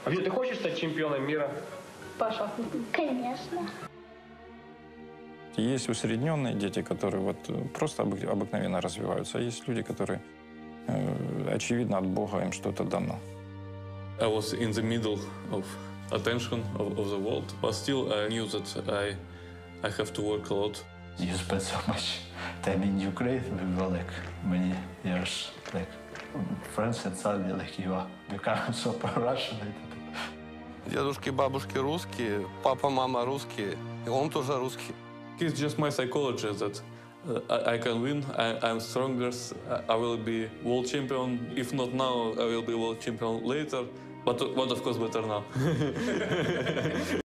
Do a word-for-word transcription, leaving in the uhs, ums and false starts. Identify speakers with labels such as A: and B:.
A: Витя, ты хочешь стать чемпионом мира?
B: По шахматам?
C: Конечно.
D: Есть усредненные дети, которые вот просто обык- обыкновенно развиваются, а есть люди, которые, э, очевидно, от Бога им что-то дано.
E: I was in the middle of attention of, of the world, but still I knew that I, I have to work a lot.
F: You spent so much time in Ukraine. We were like many years, like friends, and suddenly like you are becoming super Russian.
G: Дедушки, бабушки русские, папа, мама русские, и он тоже русский.
E: It's just my psychology that uh, I, I can win, I, I'm stronger, I will be world champion. If not now, I will be world champion later, but, but of course better now.